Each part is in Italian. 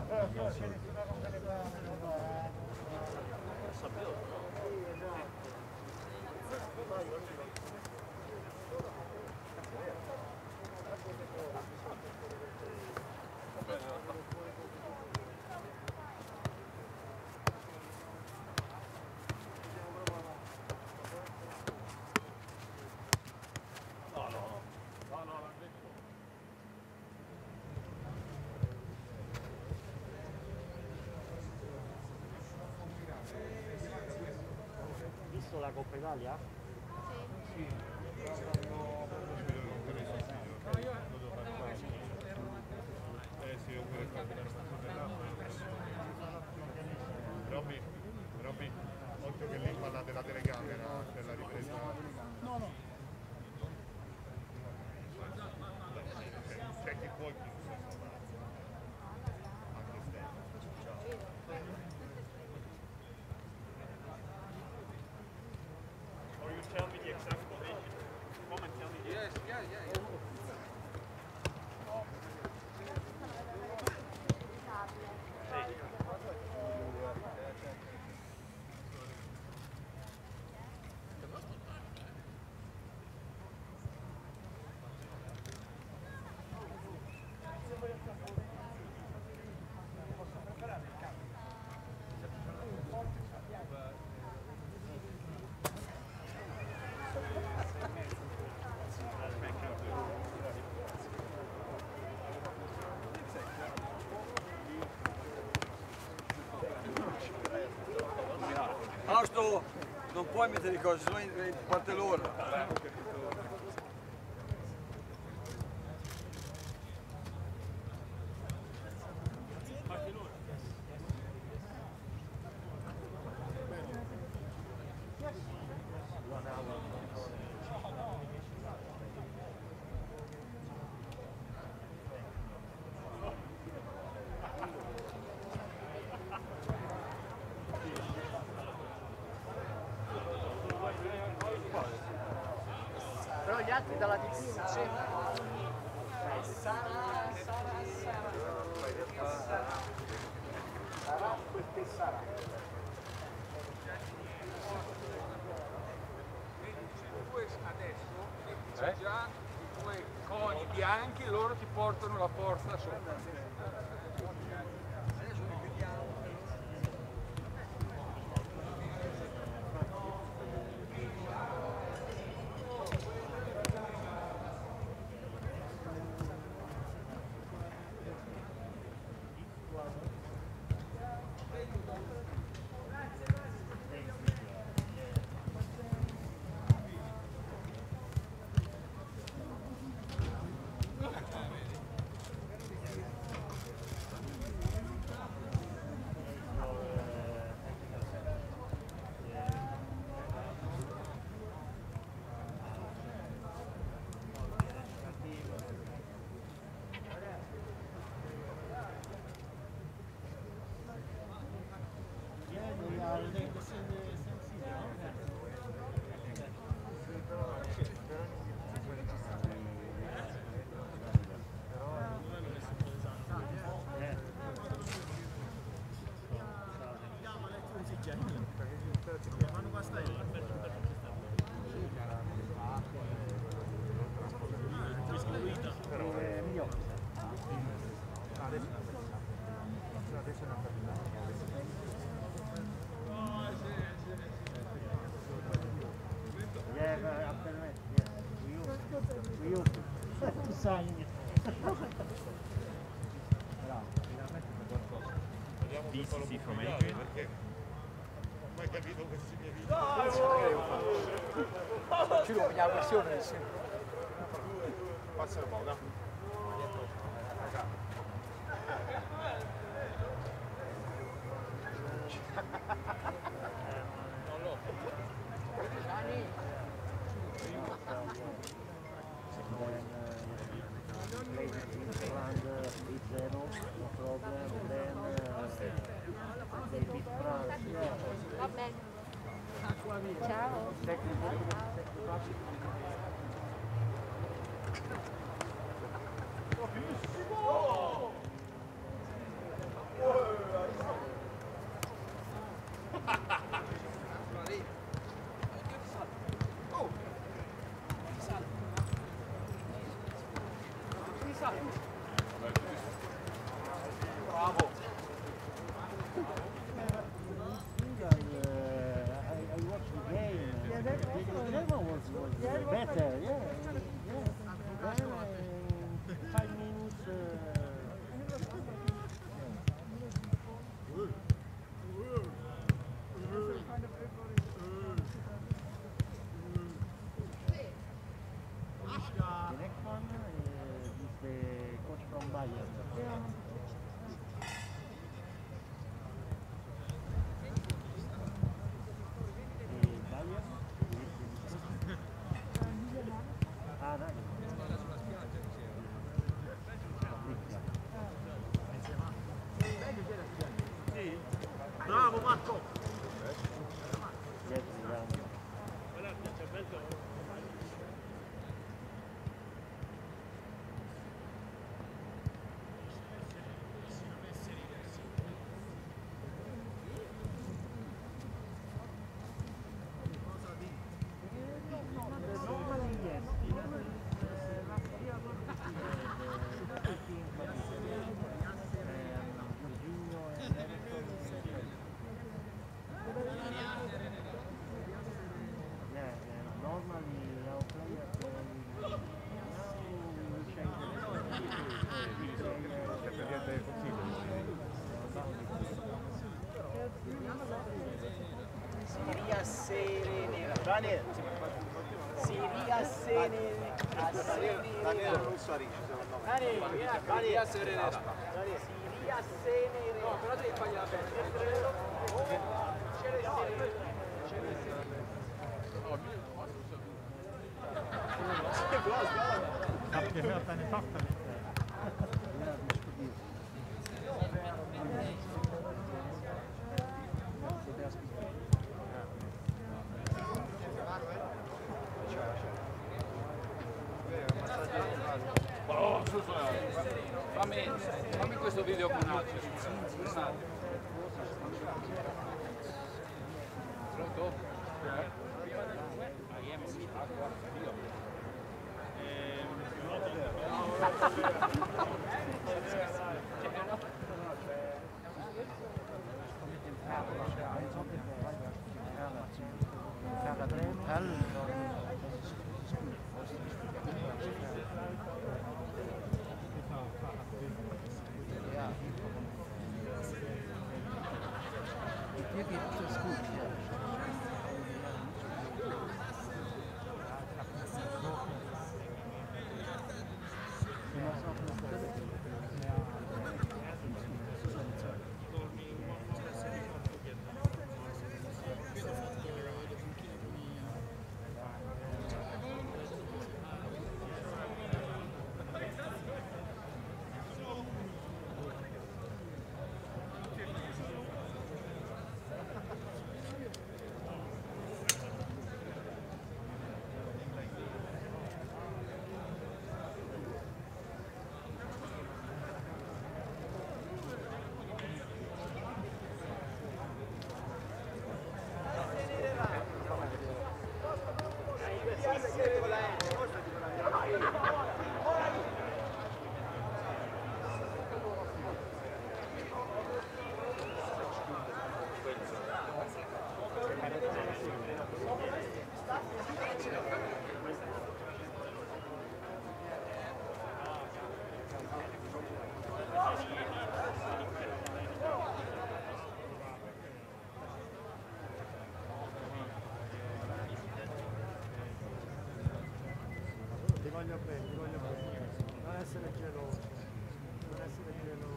Visto la Coppa Italia? Sì. Robby, occhio che lì parla della telecamera per la ripresa. No. C'è chi può chi Or you tell me the exact position. Come and tell me the Yes, yeah. Fausto, non puoi mettere le cose, sennò parte l'ora. Però gli altri dalla TV non c'entrano. Sarà quel che sarà. Due adesso c'è già i due coni bianchi e loro ti portano la porta sopra. BCC from Adrian. perché mai capito questi miei video. Ci vuole la questione sempre. Passa un po', no? Va bene. Ciao. Bravo Marco! Daniel, Siria Senere, Daniele Russari, secondo me. Siria Senere. Siria Senere. No, però devi sbagliare bene. Fammi questo video con un attimo. Pronto? Ti voglio bene, non essere geloso, non essere geloso.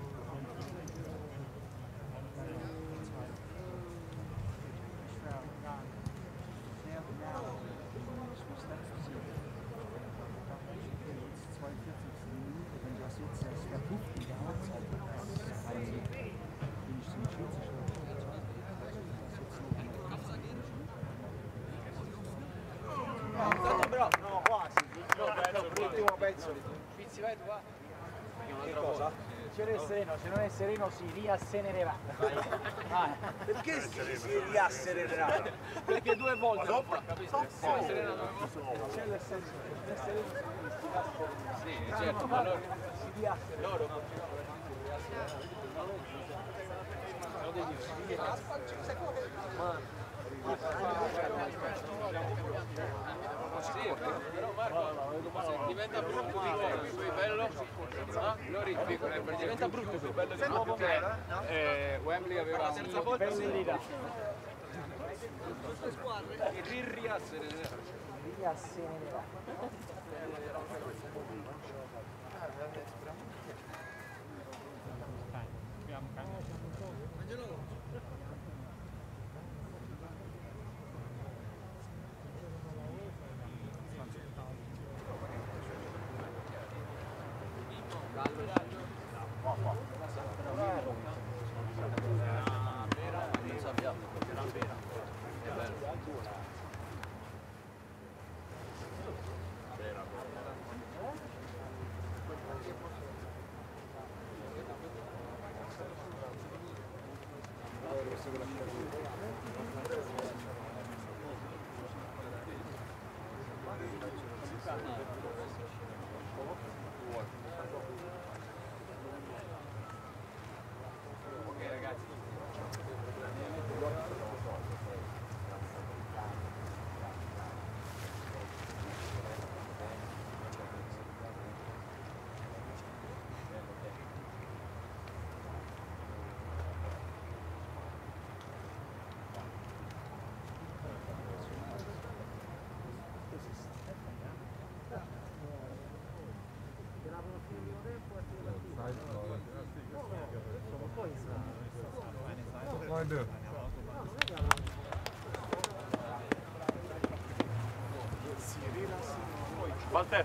Però, no, quasi. L'ultimo pezzo. Pizzi, vai tu, va. Che cosa? Se non è sereno, se non è sereno si riassenerà. Perché si riasserenerà? Perché due volte lo fa, capisci? Se è serena dove vuoi? C'è nel senso, se è sereno si Sì, certo, ma loro... riassenerà. Loro... Sì, però Marco, se diventa brutto di nuovo, più bello, no? Lori diventa brutto più bello di nuovo, Wembley aveva un Bello di là. riassenerà. Riassenerà. 2. Walter.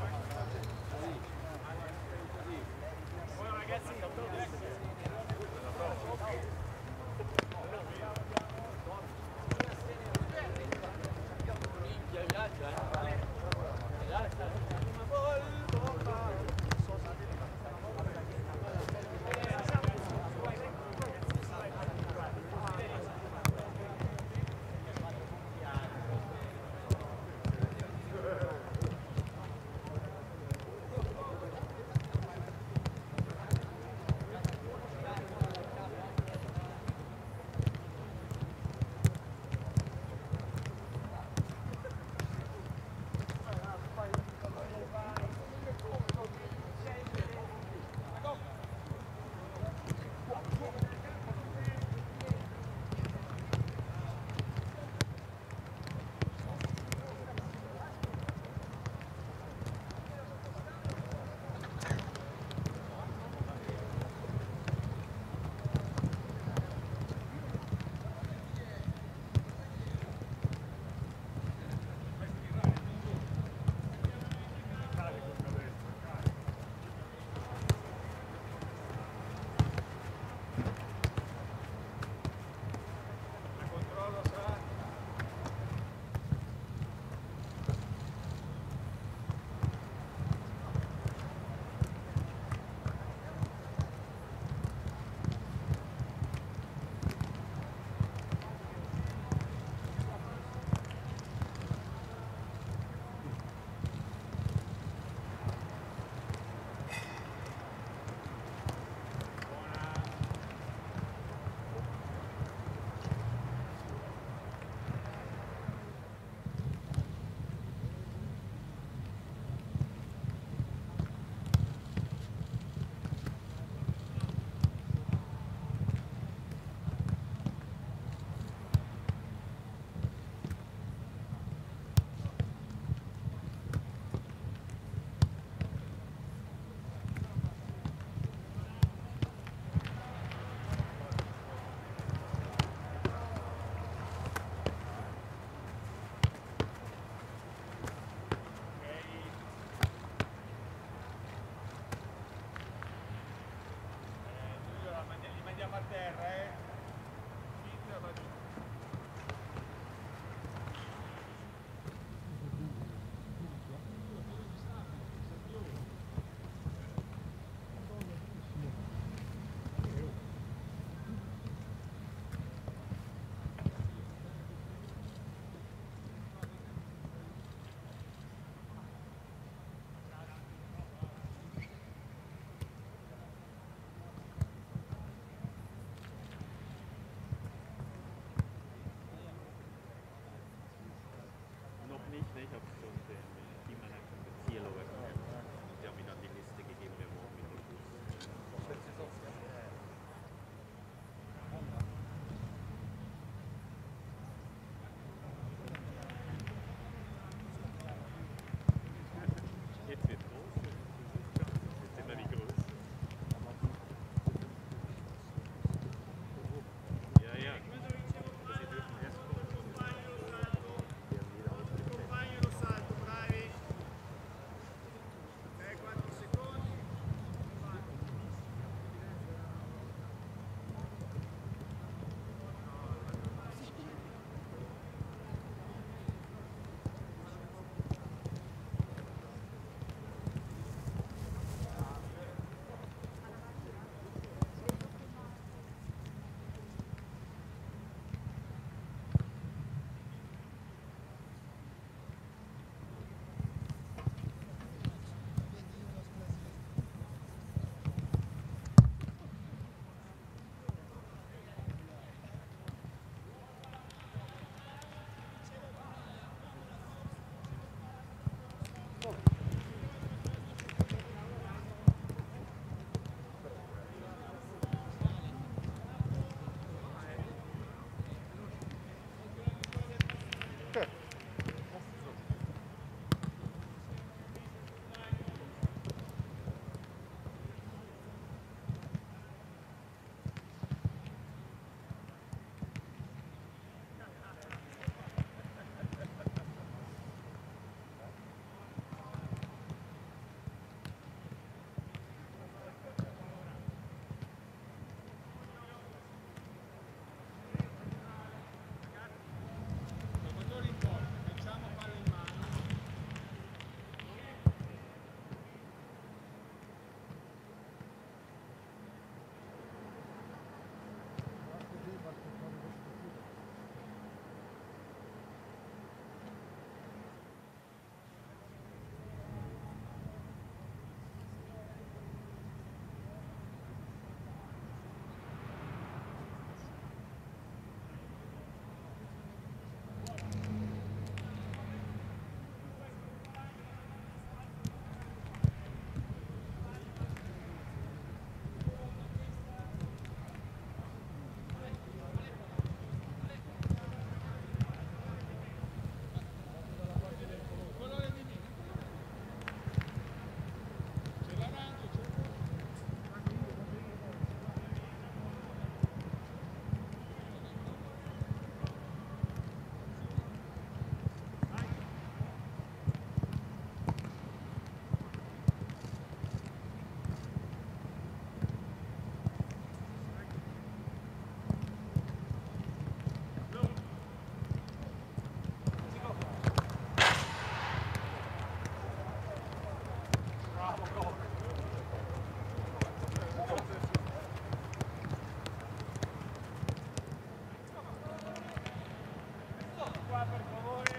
per favore.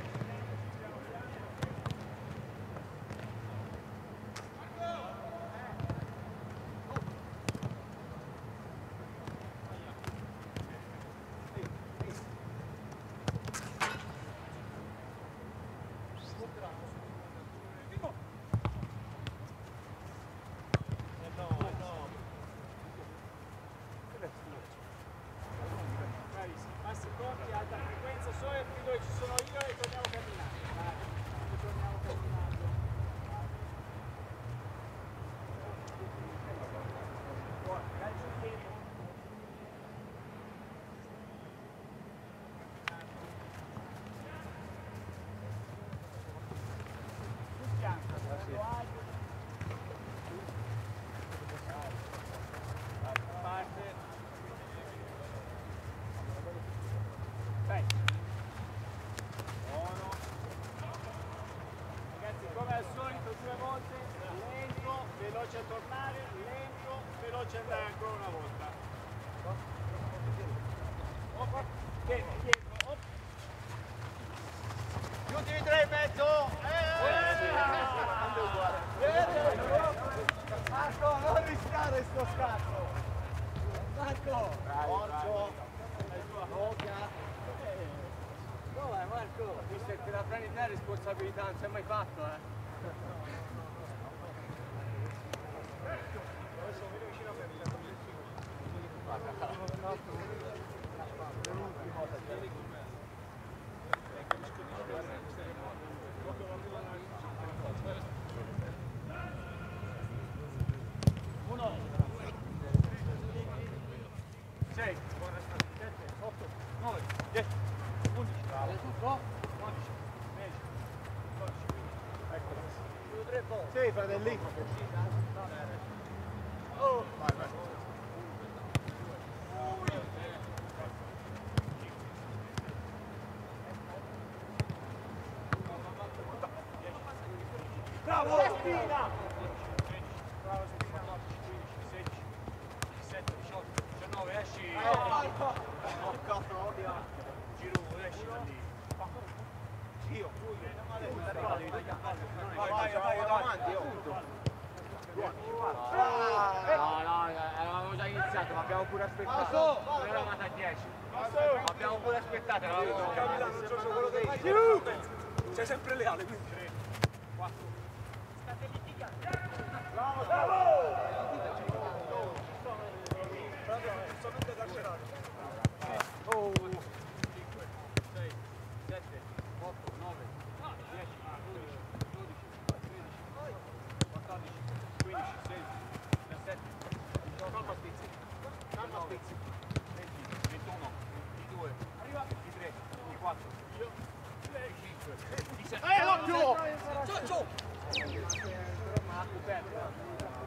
Bravissimo, passi corti, alta frequenza, solo qui dove ci sono io e torniamo camminando. Vai, torniamo camminando. Calcio indietro. Sul fianco, parte. Vai. Buono. Ragazzi, come al solito, 2 volte, lento, veloce a tornare, lento, veloce a andare ancora una volta. Op, dietro, op. Gli ultimi 3 in mezzo! Marco, non rischiare sto scatto! Marco! Porcio! Dov'è Marco? Visto che la prendi te responsabilità, non si è mai fatto, Sì, fratelli. Oh. Vai, vai. Bravo! Spina! Bravo, Spina, 16, 17, 18, 19, esci! Giro, esci da lì. Io. Vai, davanti, No, avevamo già iniziato, ma abbiamo pure aspettato. Non eravamo a 10. Abbiamo pure aspettato, sei sempre leale, quindi. 3, 4. State litigando. Sono esagerato. 5, 6, 7, 8, 9, 10, 11, 12, 13, 14, 15, 16, 17, 18, calma spizzi, 20, 21, 22, 23, 24, 25, 27. L'occhio! Ma ha coperto.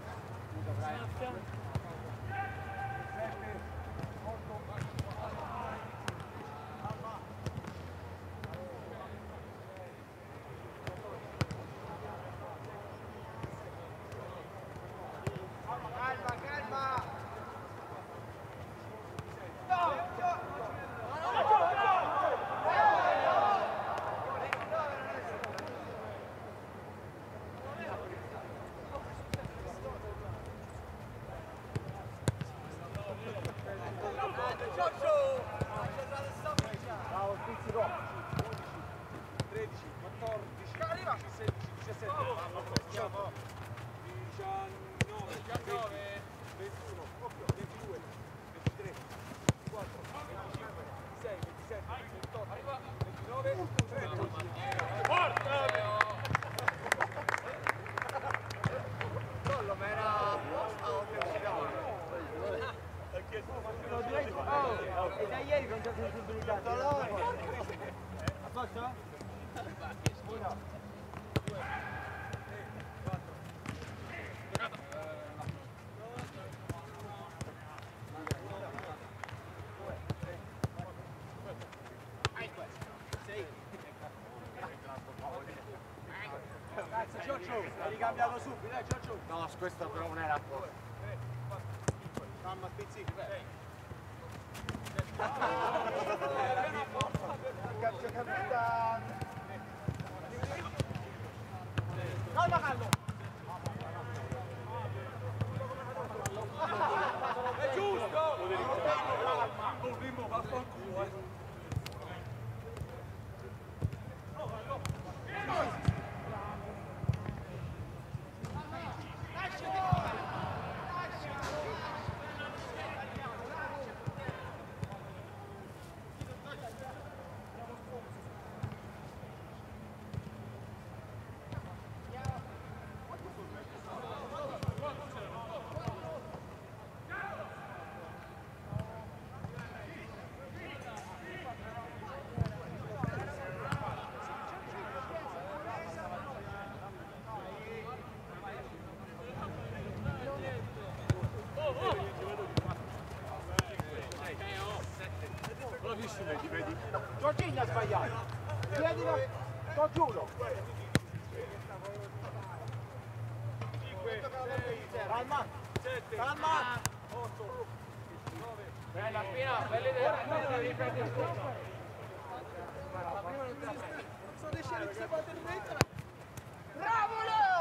Bravo, spizzi go. 13, 14, 15, 16, 17, 18, 19, 21, 22, 23, 24, 25, 26, 27, 28, 29, 30. Forza! Collo, ma era apposta o che usciamo? E da ieri con già sensibilità. A posto? 1, 2, 3, 4. Grazie Giorgio, hai ricambiato subito, dai Giorgio. No, questo però non era apposta. 3, 4, 5, calma spizzi. Calcio Giorginio ha sbagliato. Chiedilo, lo giuro. Calma. Calma. Bella Spina, bella idea. Bravo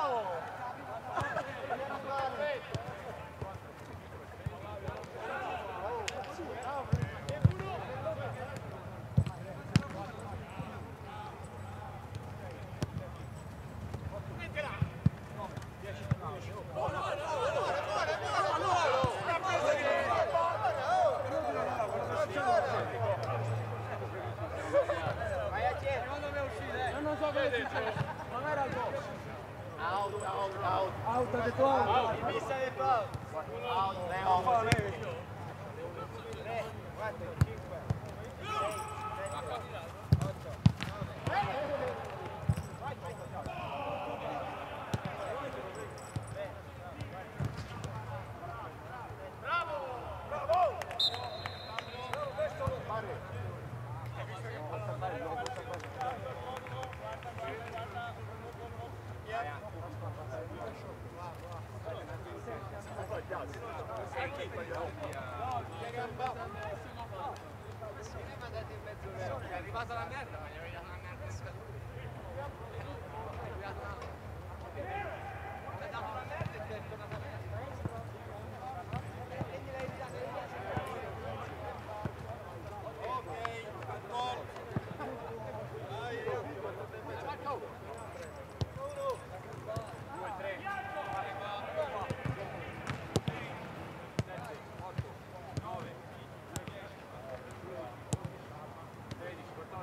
Out, ha detto out. Missa del Paolo. Out, 3, 4, 5, 6, 7, 8. È arrivata la merda,